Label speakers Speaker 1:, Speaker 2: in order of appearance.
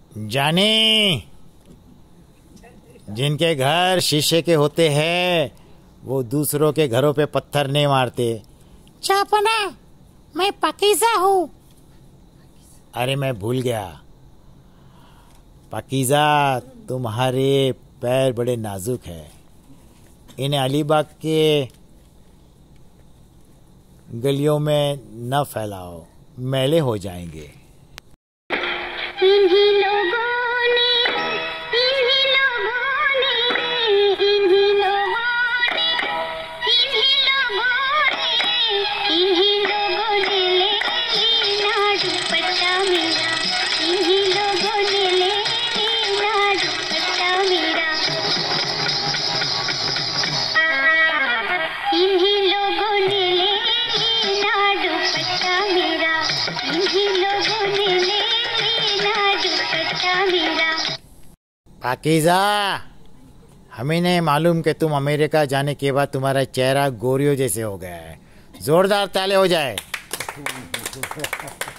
Speaker 1: जाने जिनके घर शीशे के होते हैं वो दूसरों के घरों पे पत्थर नहीं मारते।
Speaker 2: चापना, मैं पाकीज़ा हूँ।
Speaker 1: अरे मैं भूल गया, पाकीज़ा तुम्हारे पैर बड़े नाजुक हैं, इन्हें अलीबाग के गलियों में न फैलाओ, मैले हो जाएंगे।
Speaker 3: इन्हीं लोगों ने ले लेना दुपट्टा मेरा, इन्हीं लोगों ने ले लेना दुपट्टा मेरा, इन्हीं लोगों ने ले लेना दुपट्टा मेरा, इन्हीं लोगों ने ले लेना दुपट्टा मेरा।
Speaker 1: पाकीज़ा, हमें नहीं मालूम कि तुम अमेरिका जाने के बाद तुम्हारा चेहरा गोरियों जैसे हो गया है। जोरदार ताली हो जाए।